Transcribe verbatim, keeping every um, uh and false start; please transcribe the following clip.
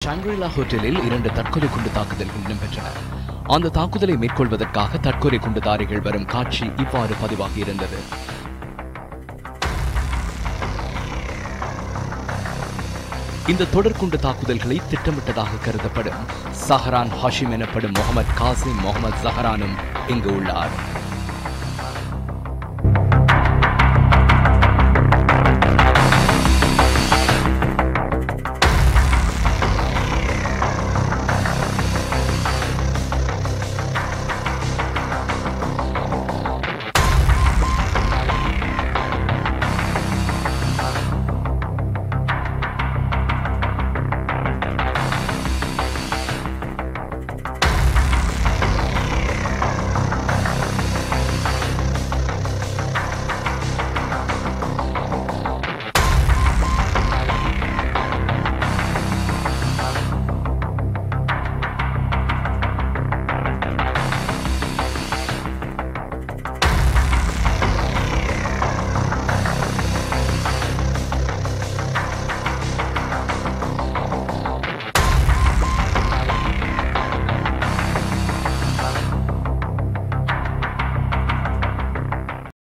ஷாங்க்ரி ஹோட்டலில் இரண்டு தற்கொலை குண்டு தாக்குதல்கள் இடம்பெற்றன. அந்த தாக்குதலை மேற்கொள்வதற்காக தற்கொலை குண்டுதாரிகள் வரும் காட்சி இவ்வாறு பதிவாகியிருந்தது. இந்த தொடர்குண்டு தாக்குதல்களை திட்டமிட்டதாக கருதப்படும் சஹரான் ஹாஷிம் எனப்படும் முகமது காசிம் முகமது ஜஹரானும் இங்கு உள்ளார்.